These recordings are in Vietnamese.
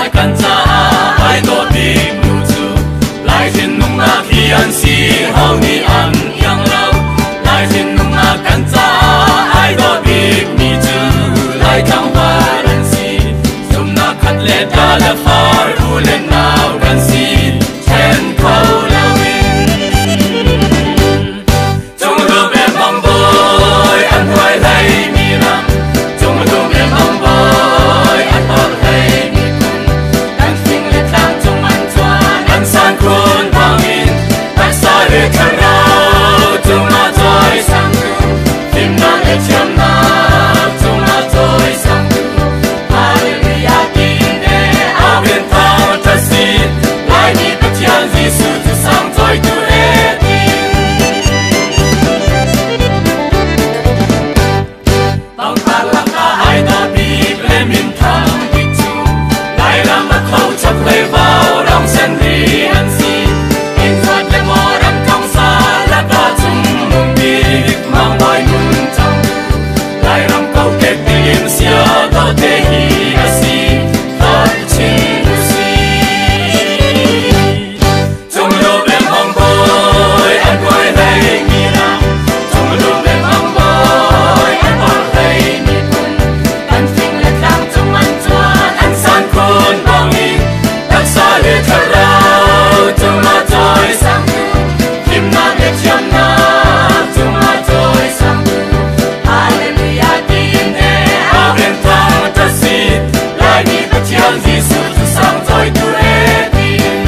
lai kan cha ai do bi nu chu lai hin nung na khi an si hau ni an yang lau lai hin nung na kan cha ai do bi mi chu lai tang wa ran si zum na khat le da la far u le now kan si chen khâu la win chung lu be bang boy an hoai lai mi ram chung lu be bang boy an hol lai mi kun kan sing le tang chung man chua an san kun bang in tak sa le khan rao chung ma joy sang tu tim na le cham na chung ma joy sang tu hallelujah kin de a ben thao ta sin lai ni pa chian jisu tu sang joy tu e bang pa la ka ai da bi ble min thang bi chu lai ram ma khâu chak le vào rong sen ri an si in zat le mo ram kong sa la ka chung mung bi mang boy nun chang lai ram kau ke tim sia do te hi a si ta chin si chung lu be mong boy an boy lai mi ram chung lu be mong boy an boy lai mi kun kan sing le tang chung man chuan an san kun bang in tak sa le kha rao chung ma joy sang tu tim na le chiam na chung ma joy sang tu hallelujah tin e a ben thang ta si lai ni pa chian jisu tu sang joy tu e tin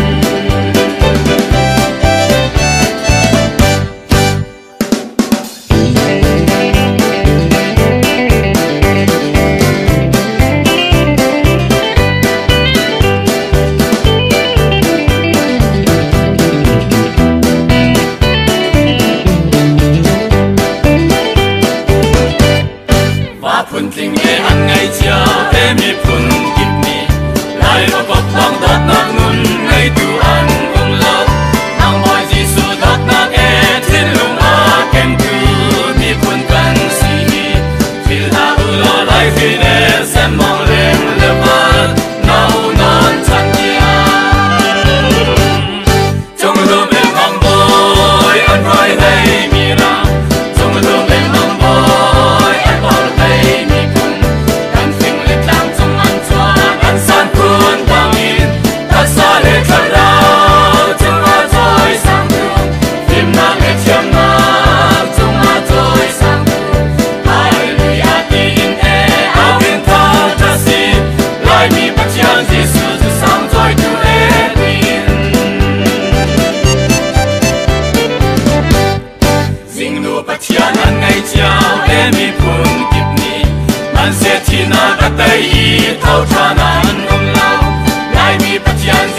và phun tình nghe ăn ngày chiều em mi phun kịp mi lại vào bọc băng đốt nát nun ngày tu ăn cùng lâu nang boy jisu đốt nát e thiên lung a kem tu mi phun kan si fil ha u lo lại phi ne sem mong lên le ba nau non chan dia trong lu bên băng boy an vai hay mi ra trong lu bên băng boy an bảo hay mi kun kan sing le tang trong man chua an san kun bang in ta sa le kha rao chung ma joy sang tu tim na le chiam na chung ma joy sang tu hallelujah tin e a bin thao ta si lai mi pa chian jisu tu sang joy tu e tin Sing lu pa chian an ngày chiao em mi phun kịp ni man se thi na ba tai i thau tha na an om lao lai mi pa chian